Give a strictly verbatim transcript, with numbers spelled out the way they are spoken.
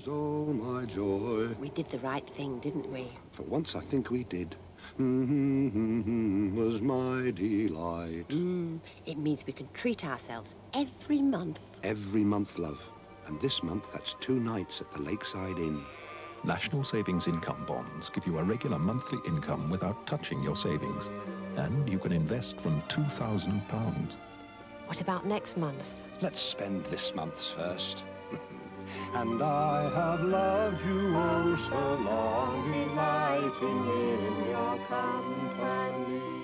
was all my joy. We did the right thing, didn't we? For once I think we did. Mm-hmm, was my delight. Mm, it means we can treat ourselves every month. Every month, love. And this month, that's two nights at the Lakeside Inn. National Savings Income Bonds give you a regular monthly income without touching your savings. And you can invest from two thousand pounds. What about next month? Let's spend this month's first. And I have loved you oh so long, delighting in your company.